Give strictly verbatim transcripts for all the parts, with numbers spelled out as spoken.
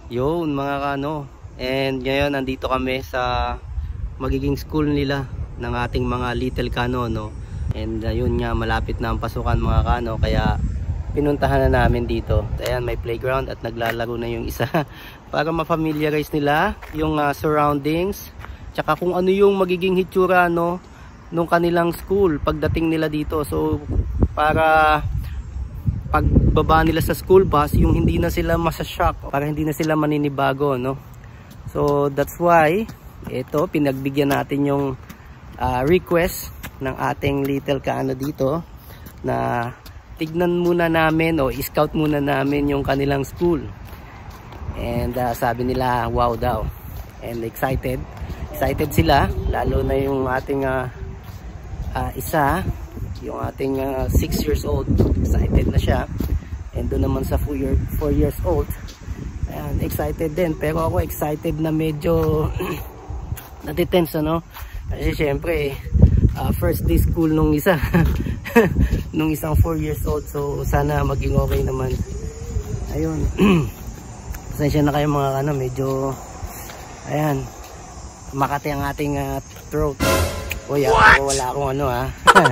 Yun mga kano. And ngayon nandito kami sa magiging school nila ng ating mga little kano, no. And uh, yun nga, malapit na ang pasukan mga kano, kaya pinuntahan na namin dito. Ayan, may playground at naglalaro na yung isa para ma-familiarize nila yung uh, surroundings, tsaka kung ano yung magiging hitsura, no, nung kanilang school pagdating nila dito. So para pagbaba nila sa school bus, yung hindi na sila masashock, para hindi na sila maninibago, no. So that's why ito, pinagbigyan natin yung uh, request ng ating little kaano dito na tignan muna namin o scout muna namin yung kanilang school. And uh, sabi nila wow daw, and excited excited sila, lalo na yung ating uh, uh, isa, yung ating six uh, years old, excited na siya. And doon naman sa four years old, ayan, excited din. Pero ako excited na medyo natitense, ano, kasi syempre uh, first day school nung isa nung isang four years old. So sana maging okay naman. Ayun. Pasensya na kayo mga ano, medyo ayan, makati ang ating uh, throat. Uy, ako, wala akong ano ha.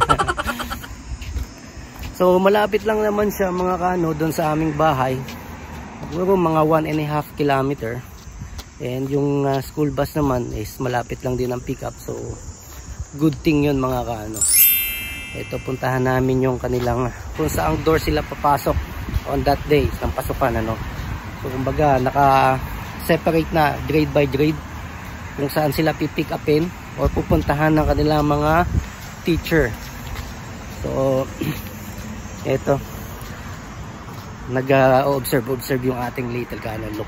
So malapit lang naman siya mga kano doon sa aming bahay. Siguro mga one and a half kilometer. And yung uh, school bus naman is malapit lang din ang pick up. So good thing yun mga kano. Ito, puntahan namin yung kanilang kung saang door sila papasok on that day ng pasukan, ano. So kumbaga naka separate na grade by grade kung saan sila pipick upin or pupuntahan ng kanilang mga teacher. So ito, nag-observe uh, observe yung ating little kaano. Look.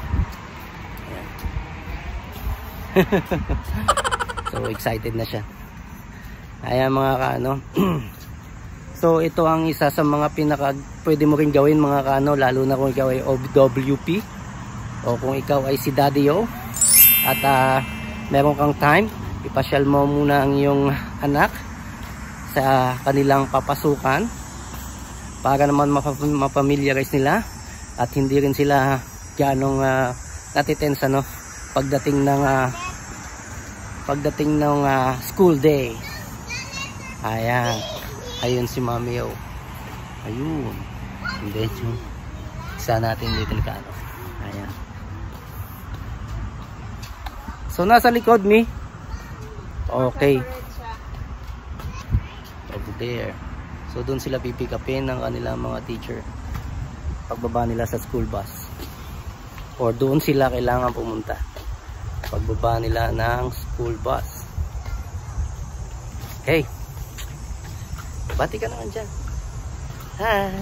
So excited na siya. Ayan mga kaano. So ito ang isa sa mga pinaka pwede mo rin gawin mga kaano, lalo na kung ikaw ay O W P o kung ikaw ay si Daddy O at uh, meron kang time, ipasyal mo muna ang iyong anak sa kanilang papasukan para naman mapamiliarize nila at hindi rin sila ganong uh, natitensa, no, pagdating ng uh, pagdating ng uh, school day. Ayan, ayun si Mami O. Ayun, hindi yung isa natin little kaano. Ayan. So nasa likod mi. Okay. Over there. So doon sila pipick upin ng kanilang mga teacher pagbaba nila sa school bus. Or doon sila kailangan pumunta pagbaba nila ng school bus. Okay. Bati ka naman dyan. Hi.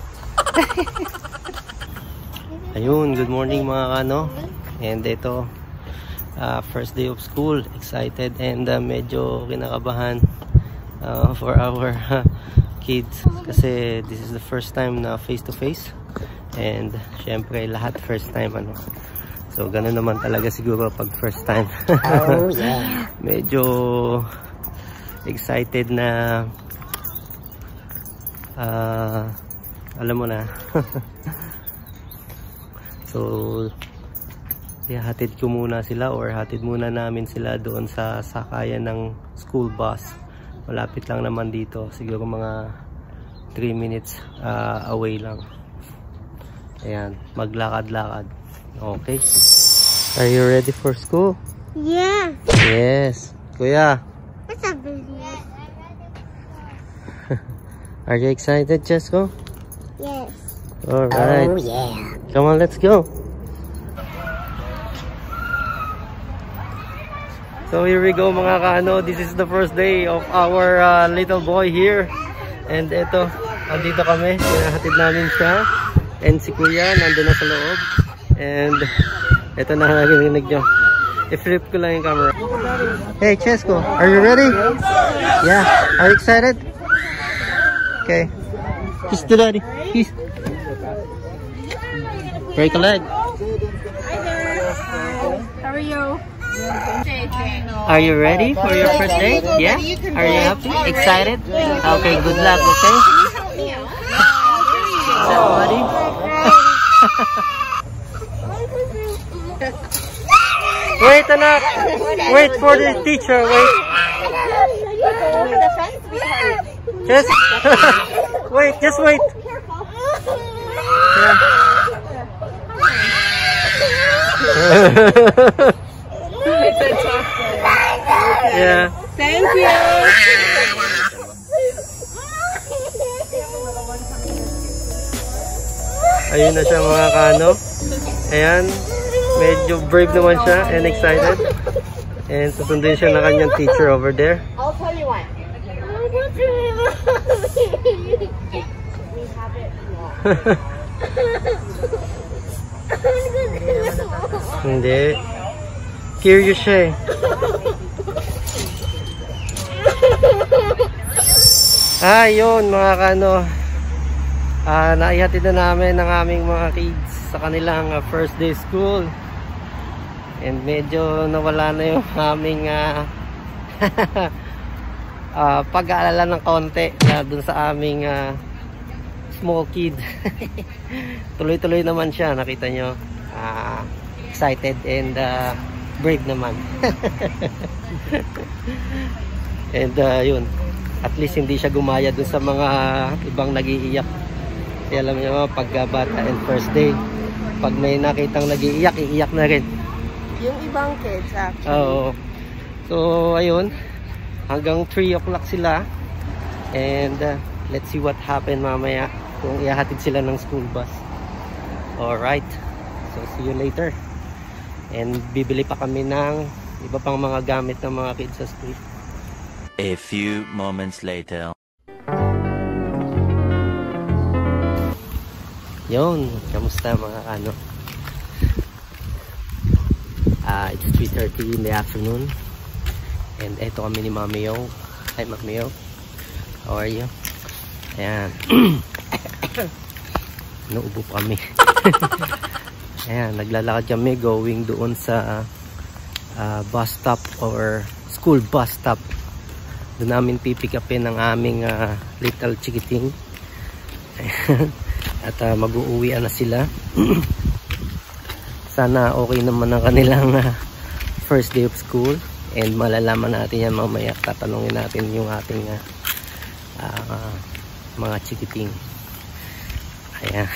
Ayun, good morning mga kano. And ito, uh, first day of school. Excited and uh, medyo kinakabahan uh, for our uh, kids. Kasi this is the first time na face to face. And syempre lahat first time, ano. So ganun naman talaga siguro pag first time. Oh, yeah. Medyo excited na uh, alam mo na. So ihatid ko muna sila or hatid muna namin sila doon sa sakayan ng school bus. Malapit lang naman dito, siguro mga three minutes uh, away lang. Ayan, maglakad-lakad. Okay. Are you ready for school? Yeah. Yes. Kuya. What's up, baby? Are you excited, Chesko? Yes. Alright. Oh, yeah. Come on, let's go. So here we go mga kaano. This is the first day of our uh, little boy here. And ito, andito kami. Pinahatid namin siya. And si Kuya nandun na sa loob. And ito na narinig nyo. I-flip ko lang yung camera. Hey Chesko, are you ready? Yeah. Are you excited? Okay. Kiss the daddy. Kiss. Break a leg. Hi there. How are you? Are you ready for your first day? Yeah? Are you happy? Excited? Okay, good luck, okay? Is that buddy? Wait, anak. Wait for the teacher. Wait. Just wait. Just wait. Yeah. Yeah. Thank you. Ayun na siya mga kano. Ayan. Medyo brave naman siya and excited. And susundin siya ng kanyang teacher over there. I'll tell you what. We have it. Hindi. Curious siya eh. Ah, yun mga kano. Ah, naihatid na namin ng aming mga kids sa kanilang uh, first day school. And medyo nawala na yung aming uh, uh, pag-aalala ng konti na dun sa aming uh, small kid. Tuloy-tuloy naman siya, nakita nyo. Uh, excited and uh, brave naman. And uh, yun, at least hindi siya gumaya dun sa mga ibang nag-iiyak. Kasi alam nyo, pag bata and first day, pag may nakitang nag-iiyak, iiyak na rin. Yung ibang kids actually. Oo. So, ayun. Hanggang three o'clock sila. And uh, let's see what happen mamaya kung ihahatid sila ng school bus. Alright. So, see you later. And bibili pa kami ng iba pang mga gamit ng mga kids sa school. A few moments later. Yun, kamusta mga ano? Uh, it's three thirty in the afternoon. And eto kami ni Mami Yo. Hi Mami Yo. How are you? Ayan. Nauubo pa kami. Ayan, naglalakad kami going doon sa uh, bus stop or school bus stop. Doon namin pipick upin ang aming uh, little chikiting. Ayan. At uh, mag-uuwian na sila. Sana okay naman ang kanilang uh, first day of school. And malalaman natin yan mamaya. Tatanungin natin yung ating uh, uh, mga chikiting. Ayan.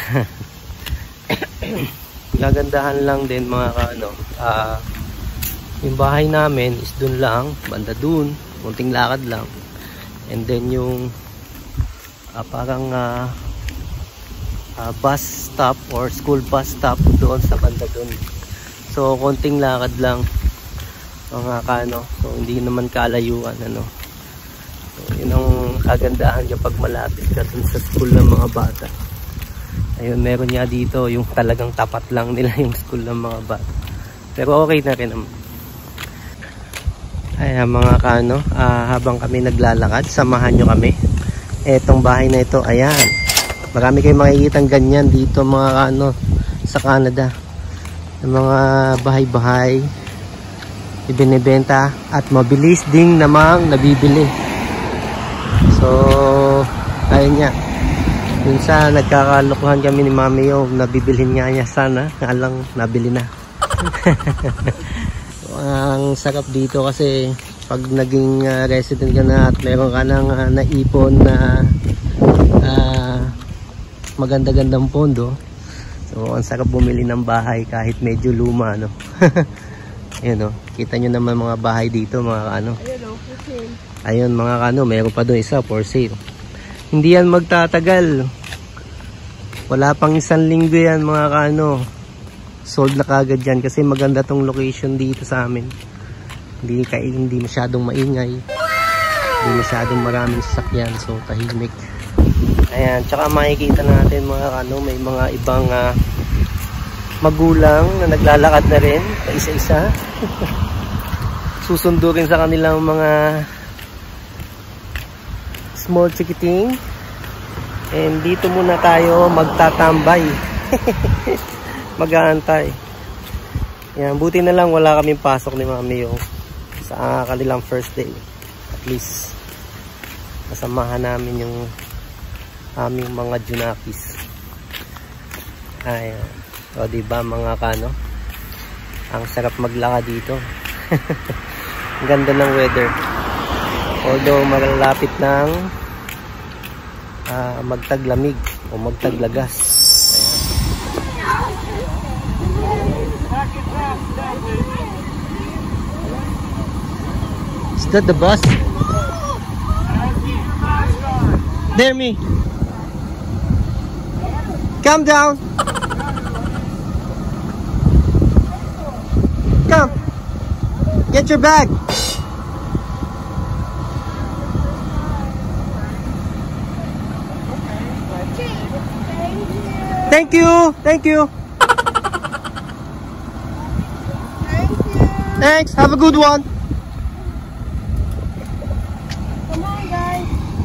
Gagandahan lang din mga ano. Uh, yung bahay namin is dun lang. Banda dun. Munting lakad lang. And then yung uh, parang uh, Uh, bus stop or school bus stop doon sa banda doon. So konting lakad lang mga kano. So hindi naman kalayuan ano. So yun ang kagandahan kapag malapit ka doon sa school ng mga bata. Ayun, meron niya dito yung talagang tapat lang nila yung school ng mga bata. Pero okay na rin naman. Ayan mga kano, uh, habang kami naglalakad, samahan nyo kami. Etong bahay na ito, ayan. Marami kayong makikitang ganyan dito mga ano sa Canada. Yung mga bahay-bahay ibinibenta at mabilis ding namang nabibili. So ayun nga. Minsan nagkakalukuhan kami ni Mami Yo, nabibilhin nga niya sana, nga lang nabili na. So, ang sarap dito kasi pag naging uh, resident ka na at meron ka nang uh, naipon na uh, maganda-gandang pondo. So ang sarap bumili ng bahay kahit medyo luma no. Ayun no, kita nyo naman mga bahay dito mga ano. Ayun o, for sale. Ayun mga ano, meron pa doon isa for sale. Hindi yan magtatagal. Wala pang isang linggo yan mga ano. Sold na kagad yan kasi maganda tong location dito sa amin. Hindi kay hindi masyadong maingay. Hindi masyadong maraming sasakyan, so tahimik. Ayan, tsaka makikita natin mga ano, may mga ibang uh, magulang na naglalakad na rin, isa-isa. Susundo rin sa kanilang mga small chikiting. And dito muna tayo magtatambay. Mag-aantay. Ayan, buti na lang wala kaming pasok ni Mami Yo sa kanilang first day. At least kasamahan namin yung aming mga junakis. Ayan. O diba mga kano, Ang sarap maglakad dito. Ang ganda ng weather. Although malalapit ng uh, magtaglamig o magtaglagas. Ayan. Is that the bus? There me. Calm down. Come. Get your bag. Thank you. Thank you. Thanks. Have a good one. Come on, guys.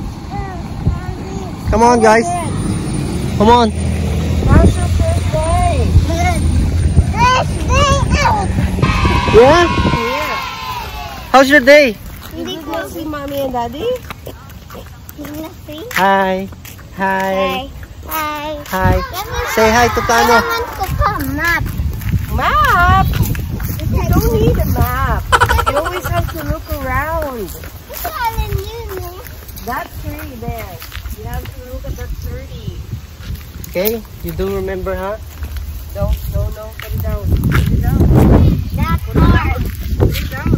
Come on, guys. Come on. How's your first day? Good. First day out. Yeah? Yeah. How's your day? Did you go see mommy and daddy? Nothing. Hi. Hi. Hi. Hi. Say hi to Tano. I want to come map. Map? You don't need a map. You always have to look around. It's all in you, man. That tree there. You have to look at that tree. Okay? You do remember, huh? No, no, no. Put it down. Put it down. That part. Put it down.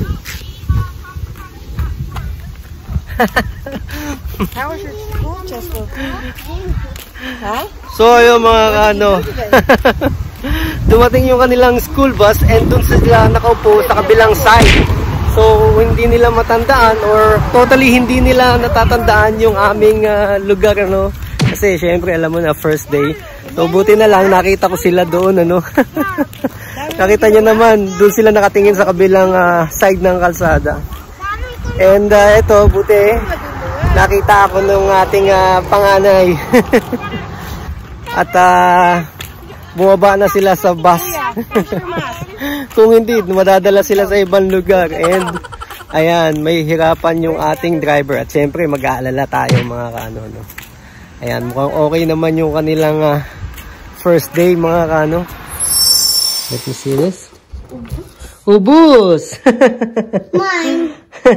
How was your school, Chester? Huh? So, ayun mga ano. Dumating yung kanilang school bus and dun sila nakaupo sa kabilang side. So, hindi nila matandaan or totally hindi nila natatandaan yung aming uh, lugar, ano. Kasi, syempre, alam mo na, first day. So, buti na lang, nakita ko sila doon, ano. Nakita nyo naman, doon sila nakatingin sa kabilang uh, side ng kalsada. And, uh, ito, buti, nakita ako nung ating uh, panganay. At, uh, bumaba na sila sa bus. Kung hindi, madadala sila sa ibang lugar. And ayan, may hirapan yung ating driver. At syempre, mag-aalala tayo mga kaano. No? Ayan, mukhang okay naman yung kanilang uh, first day mga kaano. Let me see this. Ubus! Mine.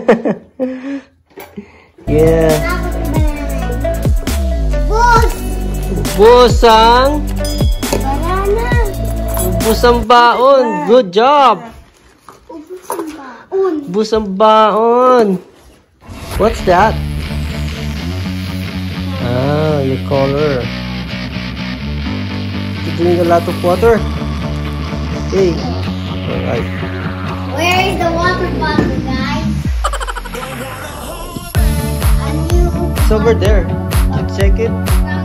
Yeah. Boss. Ubus ang... Banana. Ubus ang baon. Good job! Ubus ang baon. Ubus ang baon. What's that? Ah, your color. You drink a lot of water? Okay. Alright. Where is the water bottle, guys? A new It's over there. You check it.